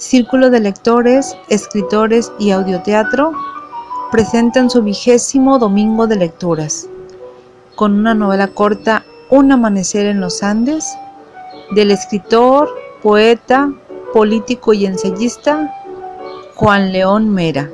Círculo de Lectores, Escritores y Audioteatro presentan su 20º Domingo de Lecturas, con una novela corta, Un amanecer en los Andes, del escritor, poeta, político y ensayista Juan León Mera.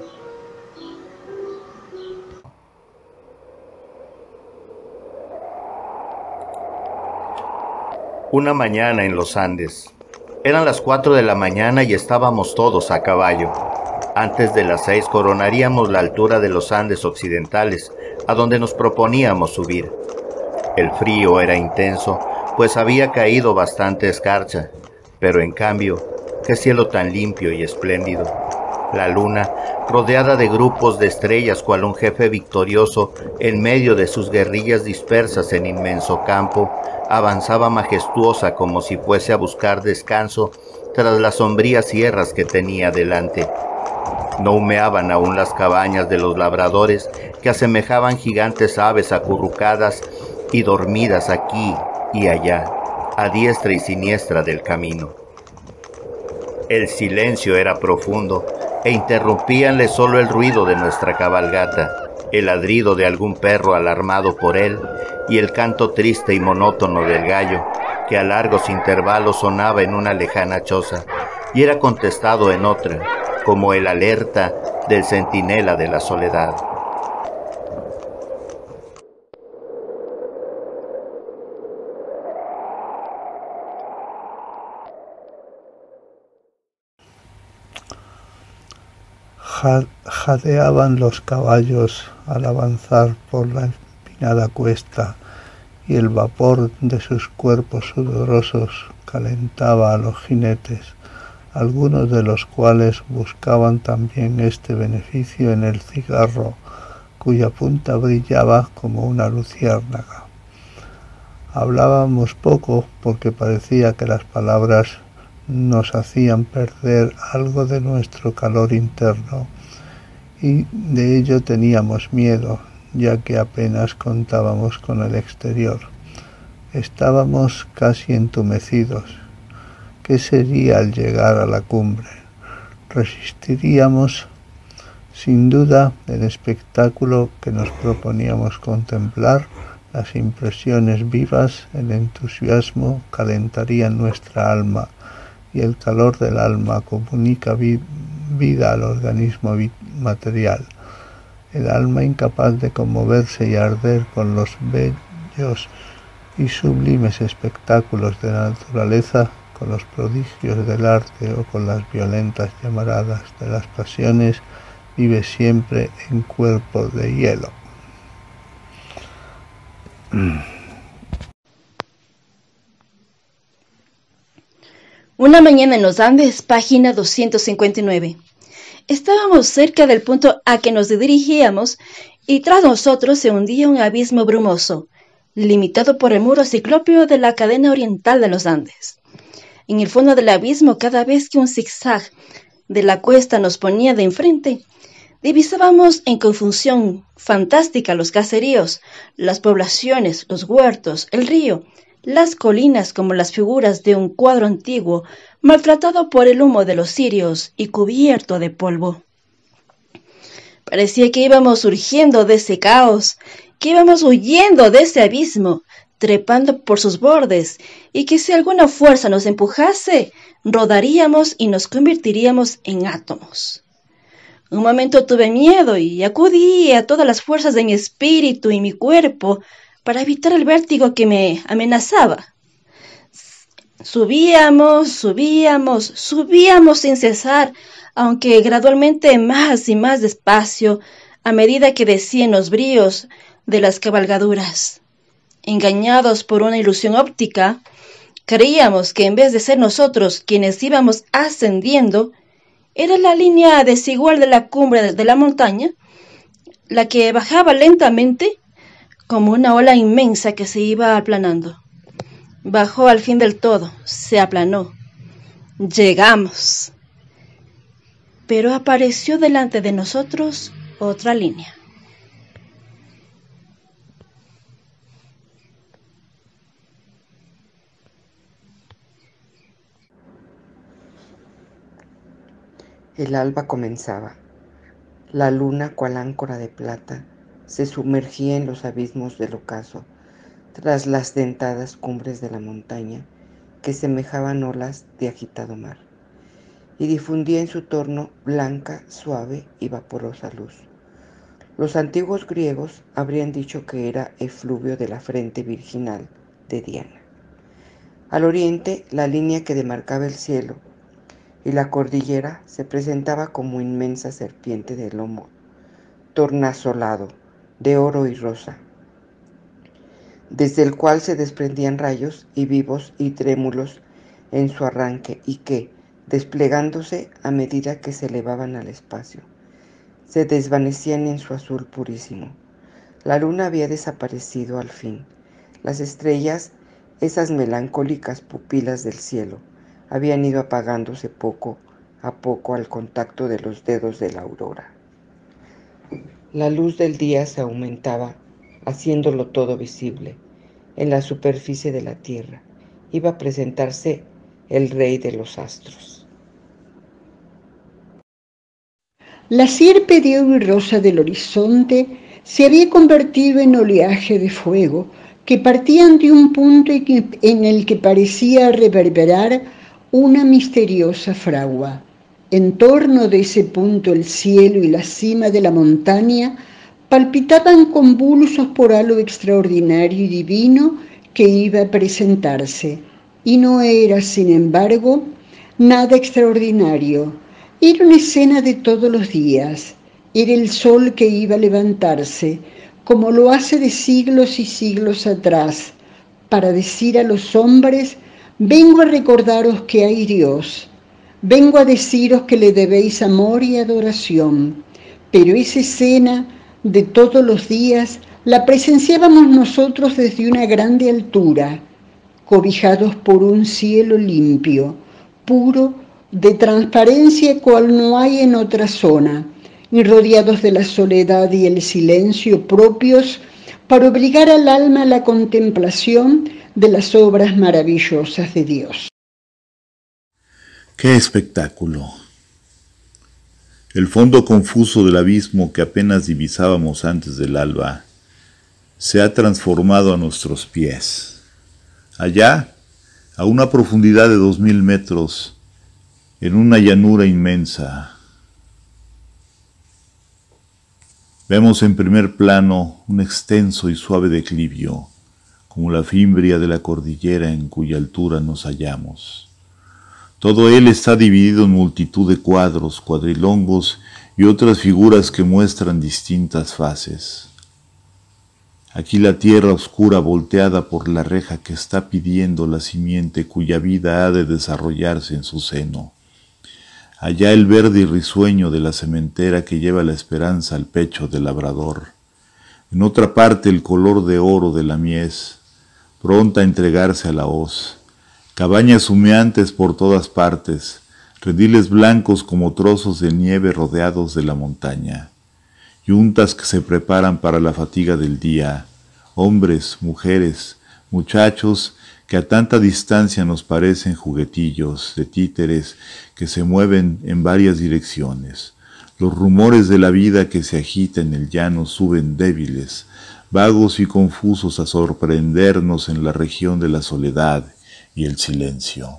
Una mañana en los Andes. Eran las 4 de la mañana y estábamos todos a caballo. Antes de las 6 coronaríamos la altura de los Andes occidentales, a donde nos proponíamos subir. El frío era intenso, pues había caído bastante escarcha, pero en cambio, qué cielo tan limpio y espléndido. La luna, rodeada de grupos de estrellas cual un jefe victorioso en medio de sus guerrillas dispersas en inmenso campo, avanzaba majestuosa como si fuese a buscar descanso tras las sombrías sierras que tenía delante. No humeaban aún las cabañas de los labradores, que asemejaban gigantes aves acurrucadas y dormidas aquí y allá, a diestra y siniestra del camino. El silencio era profundo, e interrumpíanle solo el ruido de nuestra cabalgata, el ladrido de algún perro alarmado por él y el canto triste y monótono del gallo, que a largos intervalos sonaba en una lejana choza y era contestado en otra, como el alerta del centinela de la soledad. Jadeaban los caballos al avanzar por la empinada cuesta, y el vapor de sus cuerpos sudorosos calentaba a los jinetes, algunos de los cuales buscaban también este beneficio en el cigarro, cuya punta brillaba como una luciérnaga. Hablábamos poco porque parecía que las palabras nos hacían perder algo de nuestro calor interno, y de ello teníamos miedo, ya que apenas contábamos con el exterior. Estábamos casi entumecidos. ¿Qué sería al llegar a la cumbre? ¿Resistiríamos? Sin duda, el espectáculo que nos proponíamos contemplar, las impresiones vivas, el entusiasmo calentarían nuestra alma, y el calor del alma comunica vida al organismo material. El alma incapaz de conmoverse y arder con los bellos y sublimes espectáculos de la naturaleza, con los prodigios del arte o con las violentas llamaradas de las pasiones, vive siempre en cuerpo de hielo. Una mañana en los Andes, página 259. Estábamos cerca del punto a que nos dirigíamos y tras nosotros se hundía un abismo brumoso, limitado por el muro ciclópeo de la cadena oriental de los Andes. En el fondo del abismo, cada vez que un zigzag de la cuesta nos ponía de enfrente, divisábamos en confusión fantástica los caseríos, las poblaciones, los huertos, el río, las colinas como las figuras de un cuadro antiguo, maltratado por el humo de los cirios y cubierto de polvo. Parecía que íbamos surgiendo de ese caos, que íbamos huyendo de ese abismo, trepando por sus bordes, y que si alguna fuerza nos empujase, rodaríamos y nos convertiríamos en átomos. Un momento tuve miedo y acudí a todas las fuerzas de mi espíritu y mi cuerpo para evitar el vértigo que me amenazaba. Subíamos sin cesar, aunque gradualmente más y más despacio, a medida que descían los bríos de las cabalgaduras. Engañados por una ilusión óptica, creíamos que en vez de ser nosotros quienes íbamos ascendiendo, era la línea desigual de la cumbre de la montaña, la que bajaba lentamente como una ola inmensa que se iba aplanando. Bajó al fin del todo, se aplanó. Llegamos. Pero apareció delante de nosotros otra línea. El alba comenzaba. La luna, cual áncora de plata, se sumergía en los abismos del ocaso, tras las dentadas cumbres de la montaña, que semejaban olas de agitado mar, y difundía en su torno blanca, suave y vaporosa luz. Los antiguos griegos habrían dicho que era efluvio de la frente virginal de Diana. Al oriente, la línea que demarcaba el cielo y la cordillera se presentaba como inmensa serpiente de lomo tornasolado, de oro y rosa, desde el cual se desprendían rayos y vivos y trémulos en su arranque y que, desplegándose a medida que se elevaban al espacio, se desvanecían en su azul purísimo. La luna había desaparecido al fin. Las estrellas, esas melancólicas pupilas del cielo, habían ido apagándose poco a poco al contacto de los dedos de la aurora. La luz del día se aumentaba, haciéndolo todo visible. En la superficie de la tierra iba a presentarse el rey de los astros. La sierpe de oro y rosa del horizonte se había convertido en oleaje de fuego que partían de un punto en el que parecía reverberar una misteriosa fragua. En torno de ese punto el cielo y la cima de la montaña palpitaban convulsos por algo extraordinario y divino que iba a presentarse, y no era, sin embargo, nada extraordinario. Era una escena de todos los días. Era el sol que iba a levantarse, como lo hace de siglos y siglos atrás, para decir a los hombres: vengo a recordaros que hay Dios. Vengo a deciros que le debéis amor y adoración. Pero esa escena de todos los días la presenciábamos nosotros desde una grande altura, cobijados por un cielo limpio, puro, de transparencia cual no hay en otra zona, y rodeados de la soledad y el silencio propios para obligar al alma a la contemplación de las obras maravillosas de Dios. ¡Qué espectáculo! El fondo confuso del abismo que apenas divisábamos antes del alba se ha transformado a nuestros pies. Allá, a una profundidad de 2000 metros, en una llanura inmensa, vemos en primer plano un extenso y suave declivio, como la fimbria de la cordillera en cuya altura nos hallamos. Todo él está dividido en multitud de cuadros, cuadrilongos y otras figuras que muestran distintas fases. Aquí la tierra oscura volteada por la reja que está pidiendo la simiente cuya vida ha de desarrollarse en su seno. Allá el verde y risueño de la sementera que lleva la esperanza al pecho del labrador. En otra parte el color de oro de la mies, pronta a entregarse a la hoz. Cabañas humeantes por todas partes, rediles blancos como trozos de nieve rodeados de la montaña, yuntas que se preparan para la fatiga del día, hombres, mujeres, muchachos que a tanta distancia nos parecen juguetillos de títeres que se mueven en varias direcciones. Los rumores de la vida que se agita en el llano suben débiles, vagos y confusos a sorprendernos en la región de la soledad y el silencio.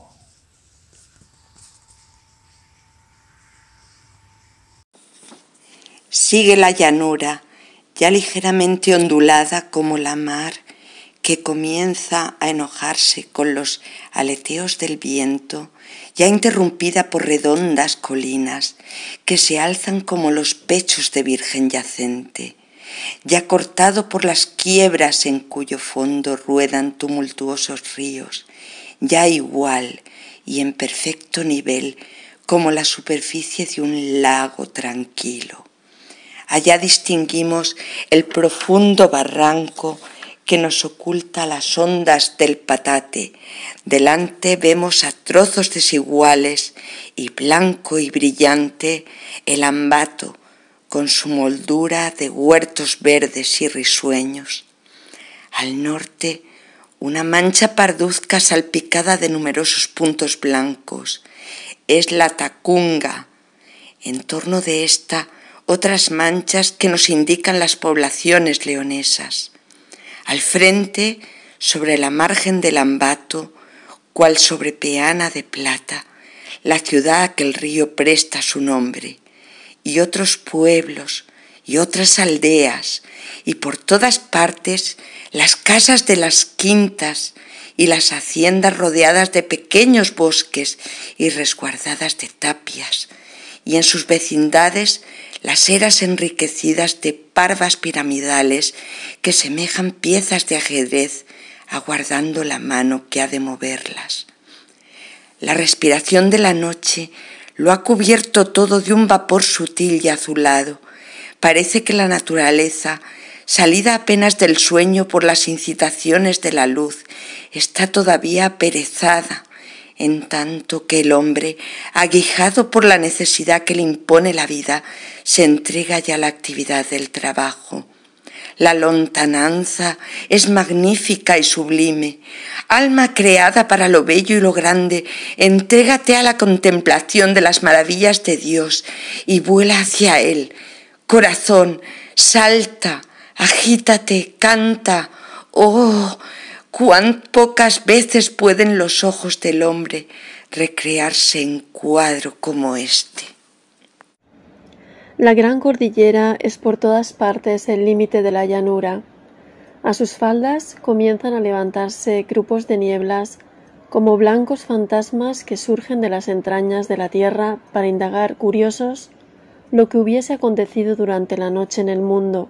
Sigue la llanura, ya ligeramente ondulada como la mar, que comienza a enojarse con los aleteos del viento, ya interrumpida por redondas colinas que se alzan como los pechos de virgen yacente, ya cortado por las quiebras en cuyo fondo ruedan tumultuosos ríos, ya igual y en perfecto nivel como la superficie de un lago tranquilo. Allá distinguimos el profundo barranco que nos oculta las ondas del Patate. Delante vemos a trozos desiguales y blanco y brillante el Ambato con su moldura de huertos verdes y risueños. Al norte, una mancha parduzca salpicada de numerosos puntos blancos. Es la Tacunga, En torno de esta, otras manchas que nos indican las poblaciones leonesas. Al frente, sobre la margen del Ambato, cual sobre peana de plata, la ciudad a que el río presta su nombre, y otros pueblos, y otras aldeas, y por todas partes las casas de las quintas y las haciendas rodeadas de pequeños bosques y resguardadas de tapias, y en sus vecindades las eras enriquecidas de parvas piramidales que semejan piezas de ajedrez aguardando la mano que ha de moverlas. La respiración de la noche lo ha cubierto todo de un vapor sutil y azulado. Parece que la naturaleza, salida apenas del sueño por las incitaciones de la luz, está todavía aperezada, en tanto que el hombre, aguijado por la necesidad que le impone la vida, se entrega ya a la actividad del trabajo. La lontananza es magnífica y sublime. Alma creada para lo bello y lo grande, entrégate a la contemplación de las maravillas de Dios y vuela hacia Él. Corazón, salta, agítate, canta. ¡Oh! Cuán pocas veces pueden los ojos del hombre recrearse en cuadro como este. La gran cordillera es por todas partes el límite de la llanura. A sus faldas comienzan a levantarse grupos de nieblas como blancos fantasmas que surgen de las entrañas de la tierra para indagar curiosos lo que hubiese acontecido durante la noche en el mundo.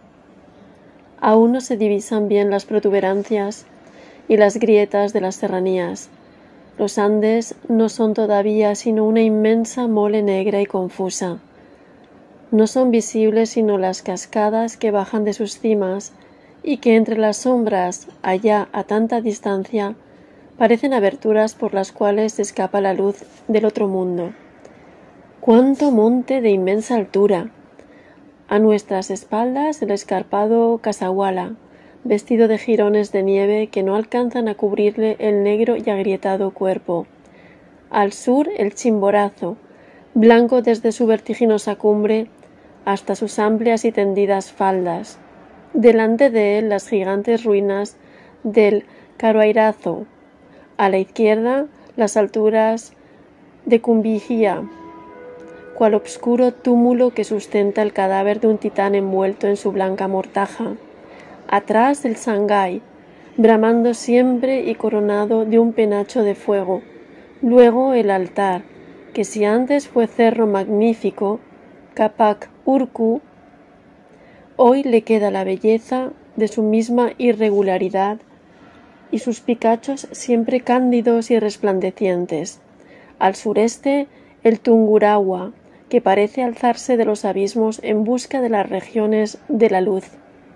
Aún no se divisan bien las protuberancias y las grietas de las serranías. Los Andes no son todavía sino una inmensa mole negra y confusa. No son visibles sino las cascadas que bajan de sus cimas y que entre las sombras, allá a tanta distancia, parecen aberturas por las cuales escapa la luz del otro mundo. ¡Cuánto monte de inmensa altura! A nuestras espaldas el escarpado Casaguala, vestido de jirones de nieve que no alcanzan a cubrirle el negro y agrietado cuerpo. Al sur el Chimborazo, blanco desde su vertiginosa cumbre hasta sus amplias y tendidas faldas. Delante de él las gigantes ruinas del Caroairazo. A la izquierda las alturas de Cumbijía, cual obscuro túmulo que sustenta el cadáver de un titán envuelto en su blanca mortaja. Atrás el Sangay, bramando siempre y coronado de un penacho de fuego. Luego el altar, que si antes fue cerro magnífico, Capac Urcu, hoy le queda la belleza de su misma irregularidad y sus picachos siempre cándidos y resplandecientes. Al sureste el Tungurahua, que parece alzarse de los abismos en busca de las regiones de la luz.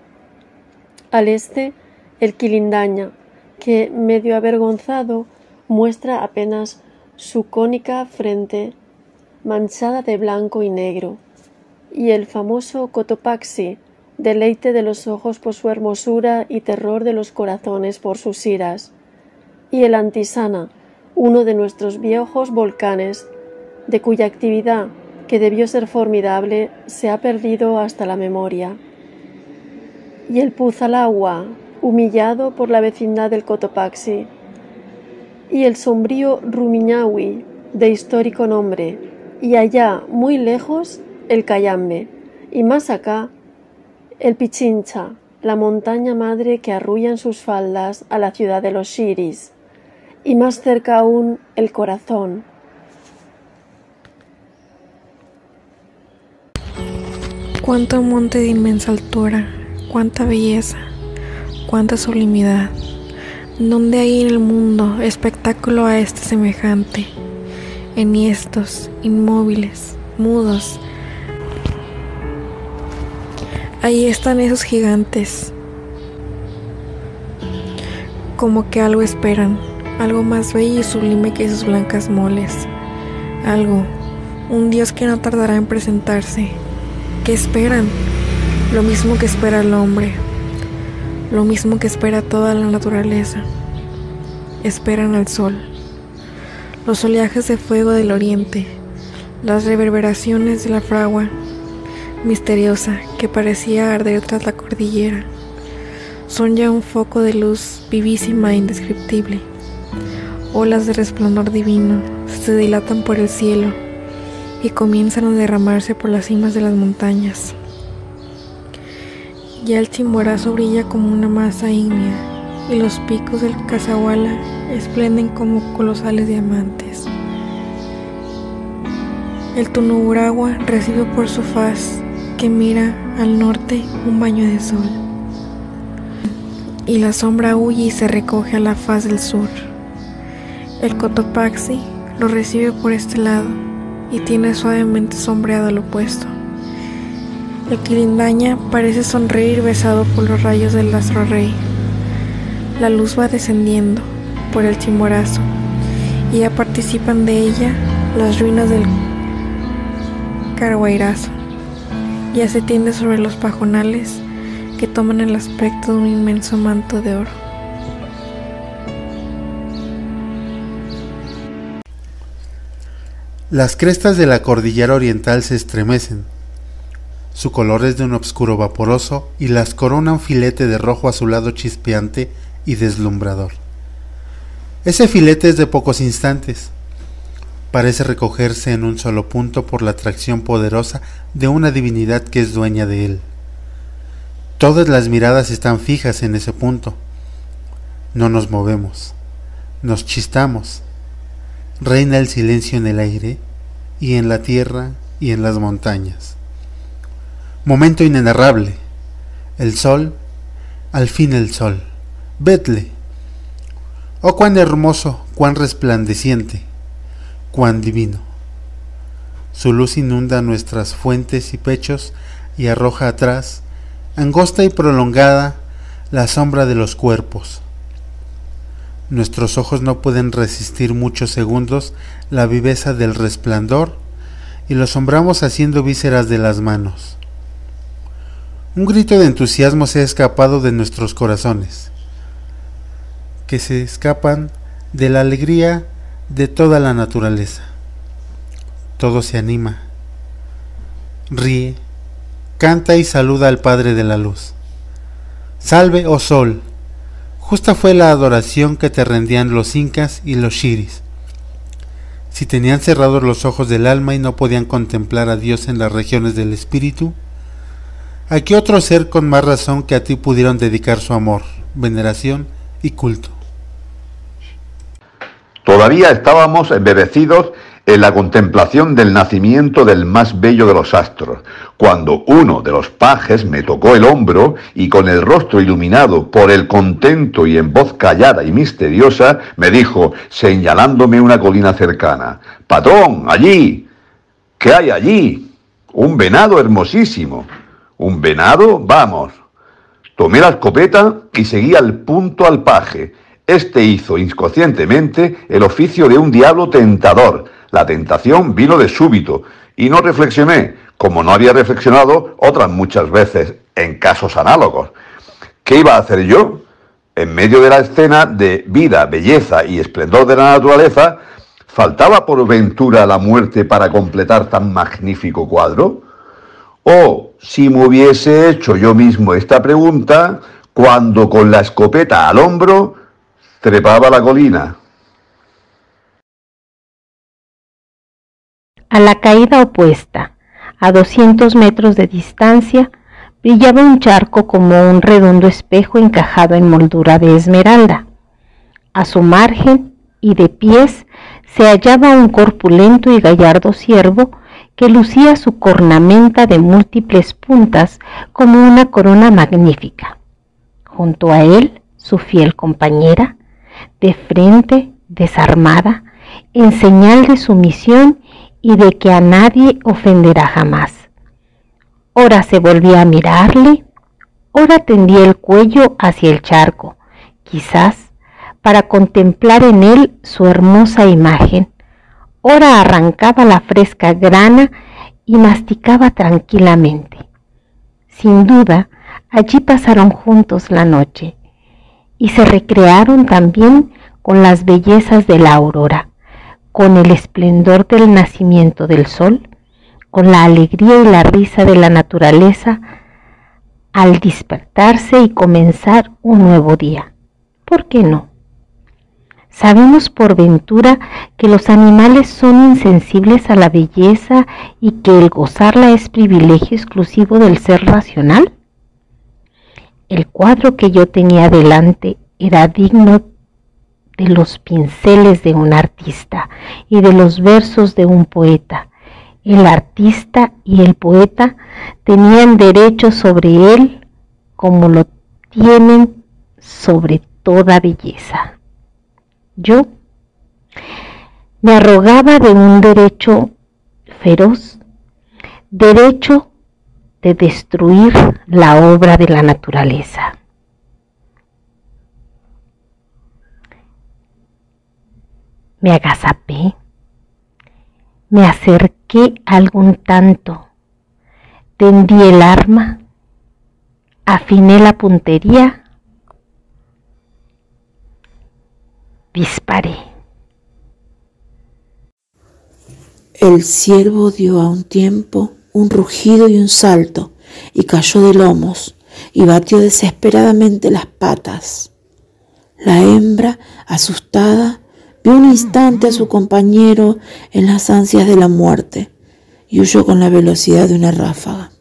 Al este, el Quilindaña, que, medio avergonzado, muestra apenas su cónica frente manchada de blanco y negro, y el famoso Cotopaxi, deleite de los ojos por su hermosura y terror de los corazones por sus iras, y el Antisana, uno de nuestros viejos volcanes, de cuya actividad, que debió ser formidable, se ha perdido hasta la memoria. Y el Puzalagua, humillado por la vecindad del Cotopaxi, y el sombrío Rumiñahui, de histórico nombre, y allá, muy lejos, el Cayambe, y más acá, el Pichincha, la montaña madre que arrulla en sus faldas a la ciudad de los Xiris, y más cerca aún, el Corazón. Cuánto monte de inmensa altura, cuánta belleza, cuánta sublimidad. ¿Dónde hay en el mundo espectáculo a este semejante? Enhiestos, inmóviles, mudos. Ahí están esos gigantes, como que algo esperan, algo más bello y sublime que sus blancas moles. Algo, un Dios que no tardará en presentarse. ¿Qué esperan? Lo mismo que espera el hombre, lo mismo que espera toda la naturaleza. Esperan al sol, los oleajes de fuego del oriente, las reverberaciones de la fragua misteriosa que parecía arder tras la cordillera son ya un foco de luz vivísima e indescriptible. Olas de resplandor divino se dilatan por el cielo y comienzan a derramarse por las cimas de las montañas. Ya el Chimborazo brilla como una masa ígnea y los picos del Cazahuala esplenden como colosales diamantes. El Tunuburagua recibe por su faz, que mira al norte, un baño de sol, y la sombra huye y se recoge a la faz del sur. El Cotopaxi lo recibe por este lado y tiene suavemente sombreado al opuesto. El Quilindaña parece sonreír besado por los rayos del astro rey. La luz va descendiendo por el Chimborazo y ya participan de ella las ruinas del Carhuayrazo. Ya se tiende sobre los pajonales que toman el aspecto de un inmenso manto de oro. Las crestas de la cordillera oriental se estremecen. Su color es de un obscuro vaporoso y las corona un filete de rojo azulado chispeante y deslumbrador. Ese filete es de pocos instantes. Parece recogerse en un solo punto por la atracción poderosa de una divinidad que es dueña de él. Todas las miradas están fijas en ese punto. No nos movemos, nos chistamos. Reina el silencio en el aire, y en la tierra, y en las montañas. Momento inenarrable. El sol, al fin el sol. Vedle. Oh, cuán hermoso, cuán resplandeciente, cuán divino. Su luz inunda nuestras fuentes y pechos y arroja atrás, angosta y prolongada, la sombra de los cuerpos. Nuestros ojos no pueden resistir muchos segundos la viveza del resplandor y lo asombramos haciendo vísceras de las manos. Un grito de entusiasmo se ha escapado de nuestros corazones, que se escapan de la alegría de toda la naturaleza. Todo se anima, ríe, canta y saluda al Padre de la Luz. Salve, oh Sol. Justa fue la adoración que te rendían los incas y los xiris. Si tenían cerrados los ojos del alma y no podían contemplar a Dios en las regiones del espíritu, ¿a qué otro ser con más razón que a ti pudieron dedicar su amor, veneración y culto? Todavía estábamos embebecidos en la contemplación del nacimiento del más bello de los astros, cuando uno de los pajes me tocó el hombro y con el rostro iluminado por el contento y en voz callada y misteriosa, me dijo, señalándome una colina cercana, «Patrón, allí, ¿qué hay allí? Un venado hermosísimo». «¿Un venado? Vamos». Tomé la escopeta y seguí al punto al paje. Este hizo inconscientemente el oficio de un diablo tentador. La tentación vino de súbito y no reflexioné, como no había reflexionado otras muchas veces en casos análogos. ¿Qué iba a hacer yo? En medio de la escena de vida, belleza y esplendor de la naturaleza, ¿faltaba por ventura la muerte para completar tan magnífico cuadro? O, si me hubiese hecho yo mismo esta pregunta, cuando con la escopeta al hombro trepaba la colina. A la caída opuesta, a 200 metros de distancia, brillaba un charco como un redondo espejo encajado en moldura de esmeralda. A su margen y de pies se hallaba un corpulento y gallardo ciervo que lucía su cornamenta de múltiples puntas como una corona magnífica. Junto a él, su fiel compañera, de frente, desarmada, en señal de sumisión y de que a nadie ofenderá jamás. Ora se volvía a mirarle, ora tendía el cuello hacia el charco, quizás para contemplar en él su hermosa imagen, ora arrancaba la fresca grana y masticaba tranquilamente. Sin duda, allí pasaron juntos la noche y se recrearon también con las bellezas de la aurora, con el esplendor del nacimiento del sol, con la alegría y la risa de la naturaleza al despertarse y comenzar un nuevo día. ¿Por qué no? ¿Sabemos por ventura que los animales son insensibles a la belleza y que el gozarla es privilegio exclusivo del ser racional? El cuadro que yo tenía delante era digno de los pinceles de un artista y de los versos de un poeta. El artista y el poeta tenían derecho sobre él como lo tienen sobre toda belleza. Yo me arrogaba de un derecho feroz, derecho de destruir la obra de la naturaleza. Me agazapé, me acerqué algún tanto, tendí el arma, afiné la puntería, disparé. El ciervo dio a un tiempo un rugido y un salto, y cayó de lomos, y batió desesperadamente las patas. La hembra, asustada, vio un instante a su compañero en las ansias de la muerte, y huyó con la velocidad de una ráfaga.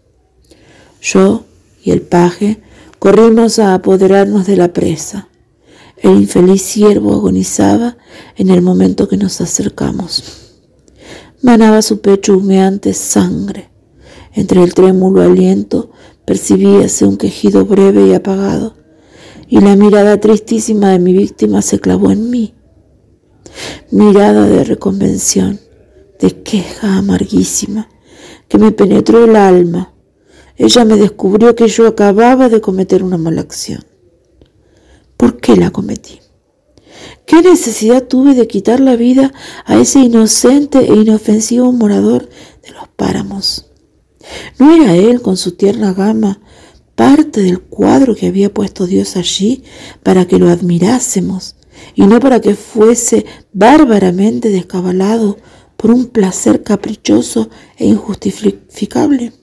Yo y el paje corrimos a apoderarnos de la presa. El infeliz ciervo agonizaba en el momento que nos acercamos. Manaba su pecho humeante sangre. Entre el trémulo aliento percibíase un quejido breve y apagado, y la mirada tristísima de mi víctima se clavó en mí. Mirada de reconvención, de queja amarguísima, que me penetró el alma. Ella me descubrió que yo acababa de cometer una mala acción. ¿Por qué la cometí? ¿Qué necesidad tuve de quitar la vida a ese inocente e inofensivo morador de los páramos? ¿No era él, con su tierna gama, parte del cuadro que había puesto Dios allí para que lo admirásemos, y no para que fuese bárbaramente descabalado por un placer caprichoso e injustificable?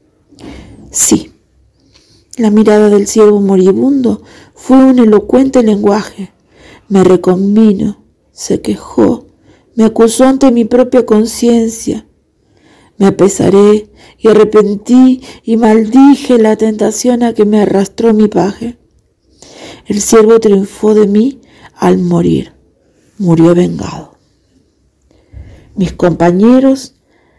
Sí, la mirada del ciervo moribundo fue un elocuente lenguaje. Me reconvino, se quejó, me acusó ante mi propia conciencia. Me apesaré y arrepentí y maldije la tentación a que me arrastró mi paje. El ciervo triunfó de mí al morir, murió vengado. Mis compañeros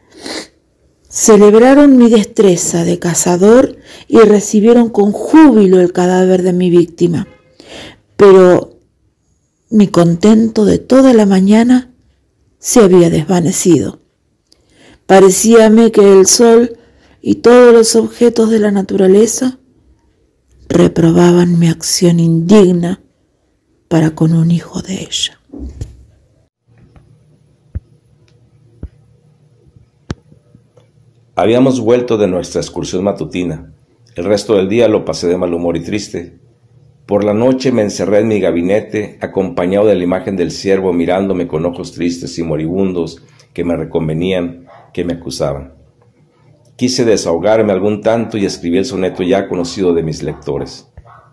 celebraron mi destreza de cazador y recibieron con júbilo el cadáver de mi víctima, pero mi contento de toda la mañana se había desvanecido. Parecíame que el sol y todos los objetos de la naturaleza reprobaban mi acción indigna para con un hijo de ella. Habíamos vuelto de nuestra excursión matutina. El resto del día lo pasé de mal humor y triste. Por la noche me encerré en mi gabinete, acompañado de la imagen del ciervo mirándome con ojos tristes y moribundos que me reconvenían, que me acusaban. Quise desahogarme algún tanto y escribí el soneto ya conocido de mis lectores.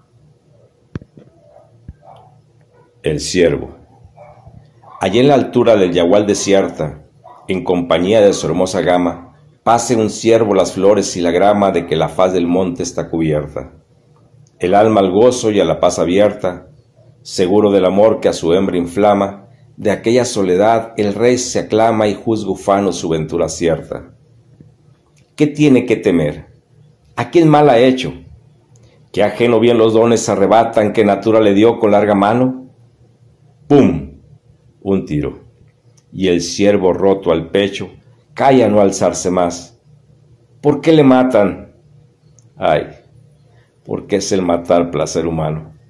El ciervo. Allí en la altura del yagual desierta, en compañía de su hermosa gama, pase un ciervo las flores y la grama de que la faz del monte está cubierta. El alma al gozo y a la paz abierta, seguro del amor que a su hembra inflama, de aquella soledad el rey se aclama y juzga ufano su ventura cierta. ¿Qué tiene que temer? ¿A quién mal ha hecho? ¿Qué ajeno bien los dones arrebatan que natura le dio con larga mano? ¡Pum! Un tiro. Y el ciervo roto al pecho cae a no alzarse más. ¿Por qué le matan? Ay, porque es el matar placer humano.